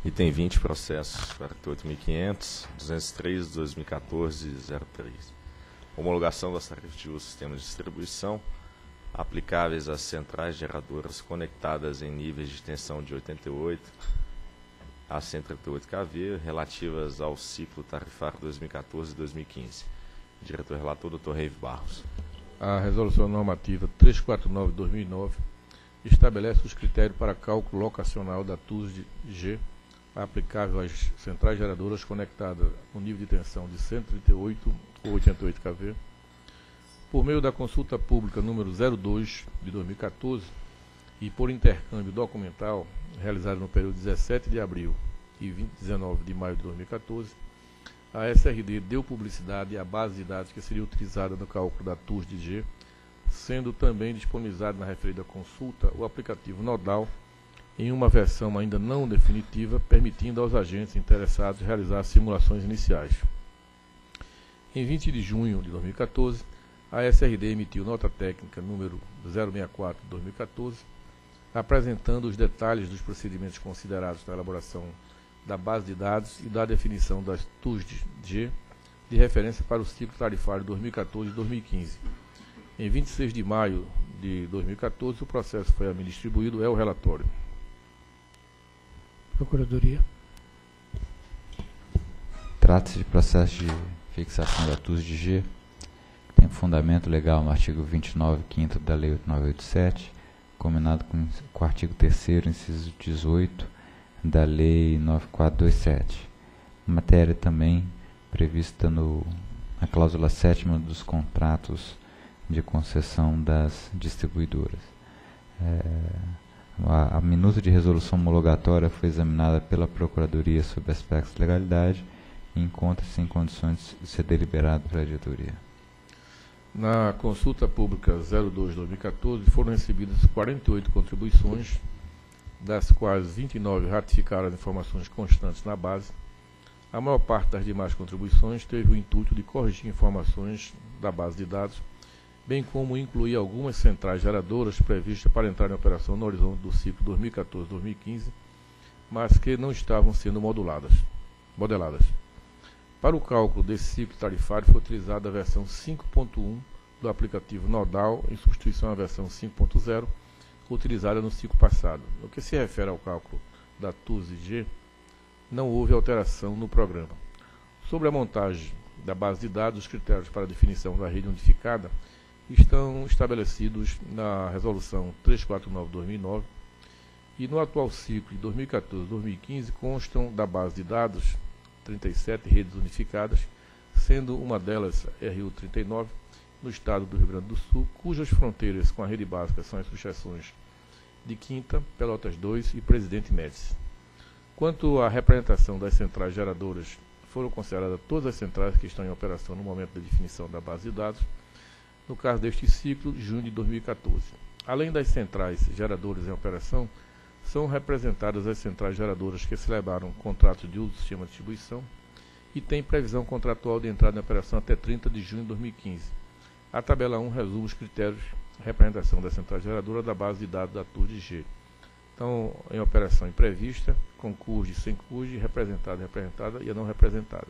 Item 20, processo 48.500, 203, 2014, 03. Homologação das tarifas de uso do sistema de distribuição aplicáveis às centrais geradoras conectadas em níveis de tensão de 88 a 138 kV, relativas ao ciclo tarifário 2014 e 2015. Diretor-relator, Dr. Reive Barros. A Resolução Normativa 349/2009 estabelece os critérios para cálculo locacional da TUSD-G aplicável às centrais geradoras conectadas no nível de tensão de 138 ou 88 kV. Por meio da consulta pública número 02 de 2014 e por intercâmbio documental realizado no período 17 de abril e 19 de maio de 2014, a SRD deu publicidade à base de dados que seria utilizada no cálculo da TUSD-G, sendo também disponibilizado na referida consulta o aplicativo nodal em uma versão ainda não definitiva, permitindo aos agentes interessados realizar simulações iniciais. Em 20 de junho de 2014, a SRD emitiu nota técnica número 064 de 2014, apresentando os detalhes dos procedimentos considerados na elaboração da base de dados e da definição das TUSD-G de referência para o ciclo tarifário 2014 e 2015. Em 26 de maio de 2014, o processo foi a mim distribuído, é o relatório. Procuradoria. Trata-se de processo de fixação da TUSD-G, que tem fundamento legal no artigo 29, 5º da Lei 8987, combinado com o artigo 3º, inciso 18, da Lei 9427. Matéria também prevista na cláusula 7ª dos contratos de concessão das distribuidoras. A minuta de resolução homologatória foi examinada pela Procuradoria sob aspectos de legalidade e encontra-se em condições de ser deliberado pela diretoria. Na consulta pública 02/2014 foram recebidas 48 contribuições, das quais 29 ratificaram as informações constantes na base. A maior parte das demais contribuições teve o intuito de corrigir informações da base de dados, bem como incluir algumas centrais geradoras previstas para entrar em operação no horizonte do ciclo 2014-2015, mas que não estavam sendo modeladas. Para o cálculo desse ciclo tarifário foi utilizada a versão 5.1 do aplicativo Nodal, em substituição à versão 5.0, utilizada no ciclo passado. No que se refere ao cálculo da TUSD-G, não houve alteração no programa. Sobre a montagem da base de dados, os critérios para a definição da rede unificada estão estabelecidos na Resolução 349/2009 e no atual ciclo de 2014-2015 constam da base de dados 37 redes unificadas, sendo uma delas RU39, no estado do Rio Grande do Sul, cujas fronteiras com a rede básica são as subseções de Quinta, Pelotas 2 e Presidente Médici. Quanto à representação das centrais geradoras, foram consideradas todas as centrais que estão em operação no momento da definição da base de dados, no caso deste ciclo, junho de 2014. Além das centrais geradoras em operação, são representadas as centrais geradoras que celebraram contratos de uso do sistema de distribuição e têm previsão contratual de entrada em operação até 30 de junho de 2015. A tabela 1 resume os critérios de representação da central geradora da base de dados da TUSD-G. Então, em operação imprevista, com CUSD, sem CUSD, representada e a não representada.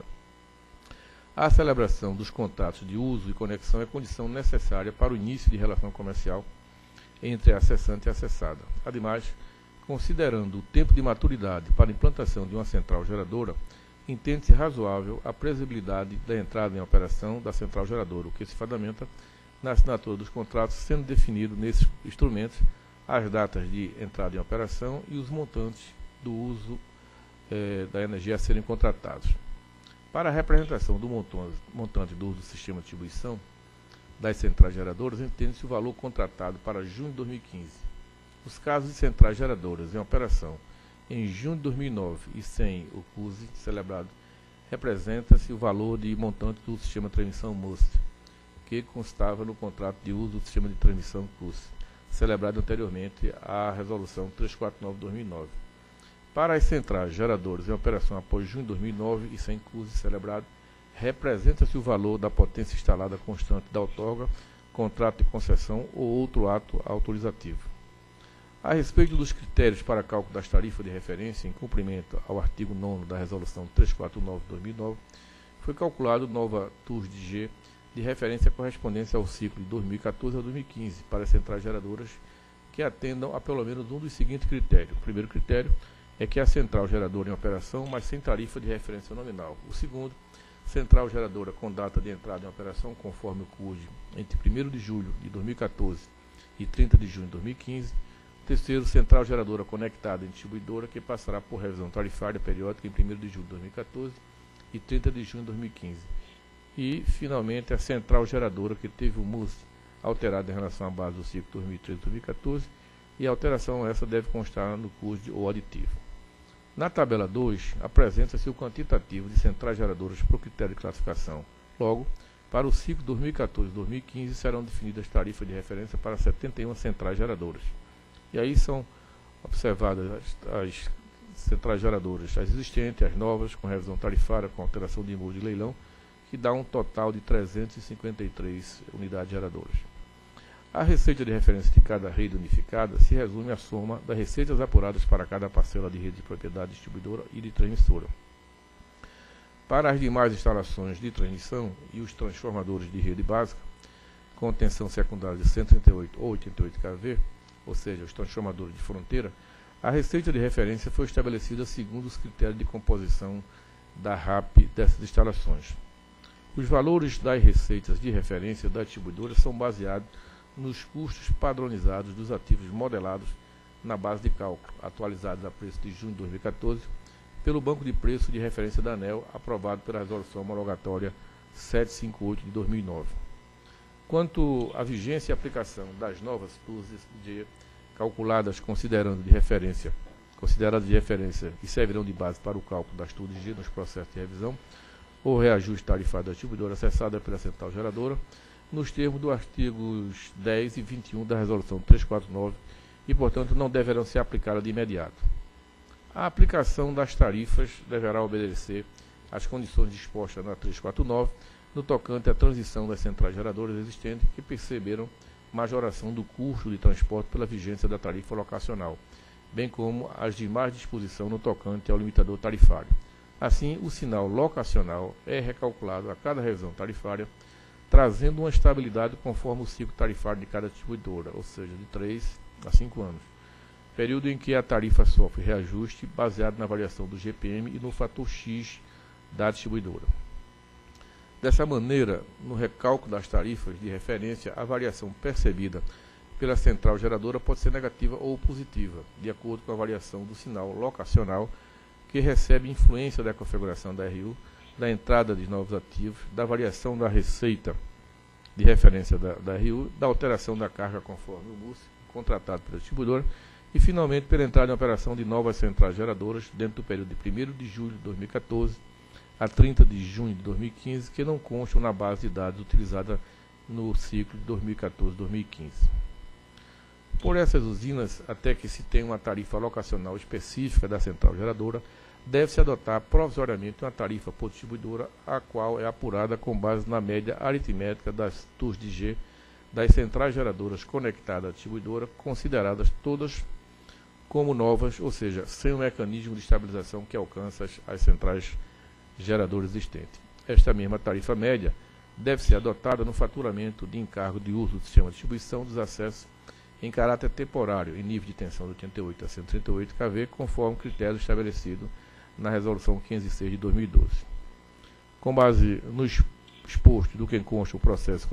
A celebração dos contratos de uso e conexão é condição necessária para o início de relação comercial entre a acessante e a acessada. Ademais, considerando o tempo de maturidade para a implantação de uma central geradora, entende-se razoável a previsibilidade da entrada em operação da central geradora, o que se fundamenta na assinatura dos contratos, sendo definido nesses instrumentos as datas de entrada em operação e os montantes do uso da energia a serem contratados. Para a representação do montante do uso do sistema de distribuição das centrais geradoras, entende-se o valor contratado para junho de 2015. Nos casos de centrais geradoras em operação em junho de 2009 e sem o CUSE celebrado, representa-se o valor de montante do sistema de transmissão MUST, que constava no contrato de uso do sistema de transmissão CUSE, celebrado anteriormente à Resolução 349/2009. Para as centrais geradoras em operação após junho de 2009 e sem CUSE celebrado, representa-se o valor da potência instalada constante da outorga, contrato de concessão ou outro ato autorizativo. A respeito dos critérios para cálculo das tarifas de referência, em cumprimento ao artigo 9º da Resolução 349/2009, foi calculado nova TUS de G de referência correspondente ao ciclo de 2014 a 2015 para as centrais geradoras que atendam a pelo menos um dos seguintes critérios. O primeiro critério é que a central geradora em operação, mas sem tarifa de referência nominal. O segundo, central geradora com data de entrada em operação conforme o CURD entre 1º de julho de 2014 e 30 de junho de 2015. Terceiro, central geradora conectada em distribuidora que passará por revisão tarifária periódica em 1º de julho de 2014 e 30 de junho de 2015. E, finalmente, a central geradora que teve o MUS alterado em relação à base do ciclo 2013-2014, e a alteração essa deve constar no CURD ou aditivo. Na tabela 2, apresenta-se o quantitativo de centrais geradoras por critério de classificação. Logo, para o ciclo 2014-2015 serão definidas tarifas de referência para 71 centrais geradoras. E aí são observadas as centrais geradoras, as existentes, as novas, com revisão tarifária, com alteração de imposto de leilão, que dá um total de 353 unidades geradoras. A receita de referência de cada rede unificada se resume à soma das receitas apuradas para cada parcela de rede de propriedade distribuidora e de transmissora. Para as demais instalações de transmissão e os transformadores de rede básica, com tensão secundária de 138 ou 88 kV, ou seja, os transformadores de fronteira, a receita de referência foi estabelecida segundo os critérios de composição da RAP dessas instalações. Os valores das receitas de referência da distribuidora são baseados nos custos padronizados dos ativos modelados na base de cálculo, atualizados a preço de junho de 2014, pelo Banco de Preço de Referência da ANEEL, aprovado pela Resolução Homologatória 758 de 2009. Quanto à vigência e aplicação das novas TUS calculadas consideradas de referência e servirão de base para o cálculo das TUS G nos processos de revisão ou reajuste tarifário da distribuidora acessada pela central geradora, nos termos dos artigos 10 e 21 da Resolução 349 e, portanto, não deverão ser aplicadas de imediato. A aplicação das tarifas deverá obedecer às condições dispostas na 349 no tocante à transição das centrais geradoras existentes que perceberam majoração do custo de transporte pela vigência da tarifa locacional, bem como as demais disposições no tocante ao limitador tarifário. Assim, o sinal locacional é recalculado a cada revisão tarifária, trazendo uma estabilidade conforme o ciclo tarifário de cada distribuidora, ou seja, de 3 a 5 anos, período em que a tarifa sofre reajuste baseado na variação do GPM e no fator X da distribuidora. Dessa maneira, no recálculo das tarifas de referência, a variação percebida pela central geradora pode ser negativa ou positiva, de acordo com a variação do sinal locacional, que recebe influência da configuração da RU, da entrada de novos ativos, da variação da receita de referência da RU, da alteração da carga conforme o MUS contratado pela distribuidora e, finalmente, pela entrada em operação de novas centrais geradoras dentro do período de 1º de julho de 2014 a 30 de junho de 2015, que não constam na base de dados utilizada no ciclo de 2014-2015. Por essas usinas, até que se tenha uma tarifa locacional específica da central geradora, deve-se adotar provisoriamente uma tarifa por distribuidora, a qual é apurada com base na média aritmética das TUS de G das centrais geradoras conectadas à distribuidora, consideradas todas como novas, ou seja, sem o mecanismo de estabilização que alcança as centrais geradoras existentes. Esta mesma tarifa média deve ser adotada no faturamento de encargo de uso do sistema de distribuição dos acessos em caráter temporário, em nível de tensão de 88 a 138 kV, conforme critério estabelecido na Resolução 506 de 2012. Com base no exposto do que consta o processo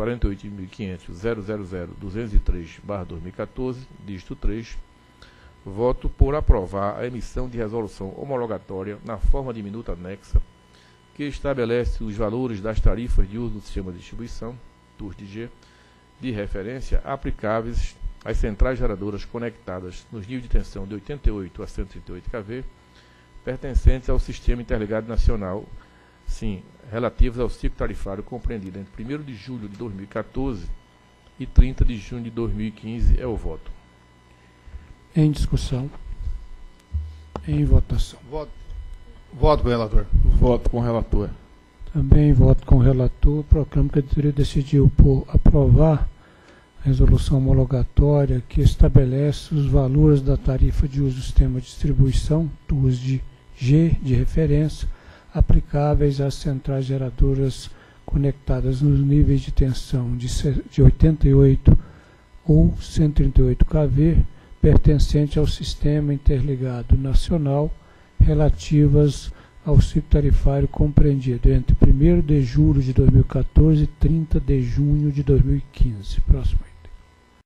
48.500.000.203/2014, dígito 3, voto por aprovar a emissão de resolução homologatória na forma de minuta anexa, que estabelece os valores das tarifas de uso do sistema de distribuição, TUS de G, de referência aplicáveis às centrais geradoras conectadas nos níveis de tensão de 88 a 138 kV, pertencentes ao Sistema Interligado Nacional, sim, relativos ao ciclo tarifário compreendido entre 1º de julho de 2014 e 30 de junho de 2015. É o voto. Em discussão. Em votação. Voto com o relator. Voto com o relator. Também voto com o relator. Proclamo que a diretoria decidiu por aprovar resolução homologatória que estabelece os valores da tarifa de uso do sistema de distribuição, TUS de G de referência, aplicáveis às centrais geradoras conectadas nos níveis de tensão de 88 ou 138 kV, pertencente ao Sistema Interligado Nacional, relativas ao ciclo tarifário compreendido entre 1º de julho de 2014 e 30 de junho de 2015. Próximo.